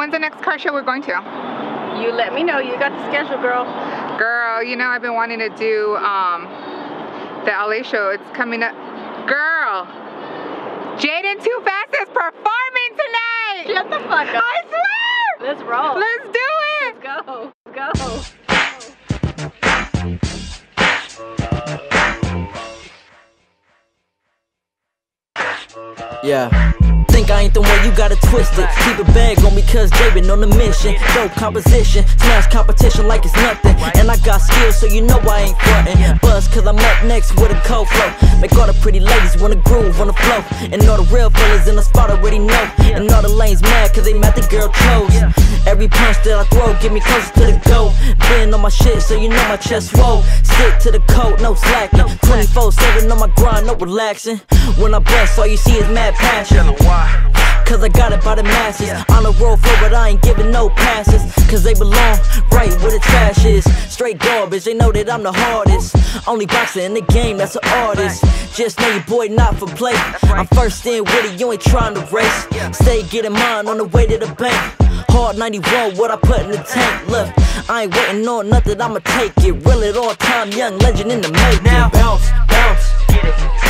When's the next car show we're going to? You let me know. You got the schedule, girl. Girl, you know I've been wanting to do the LA show. It's coming up. Girl, Jaiden2Fast is performing tonight. Shut the fuck up. I swear. Let's roll. Let's do it. Let's go. Let's go. Yeah. Think I ain't the one, you gotta twist it. Keep a bag on me cause they been on the mission. Dope composition, smash competition like it's nothing. And I got skills so you know I ain't frontin'. Buzz cause I'm up next with a cold flow. Make all the pretty ladies wanna groove on the flow. And all the real fellas in the spot already know. And all the lanes mad cause they mad the girl chose. Every punch that I throw get me closer to the goal. Been on my shit so you know my chest swole. Stick to the code, no slacking. 24/7 on my grind, no relaxing. When I bless all you see is mad passion. Cause I got it by the masses. On the road floor but I ain't giving no passes. Cause they belong right where the trash is. Straight garbage, they know that I'm the hardest. Only boxer in the game that's an artist. Just know your boy not for play. I'm first in with it, you ain't trying to race. Stay getting mine on the way to the bank. Hard 91, what I put in the tank. Look, I ain't waiting on nothing, I'ma take it. Real at all time, young legend in the making. Now bounce, bounce, get it.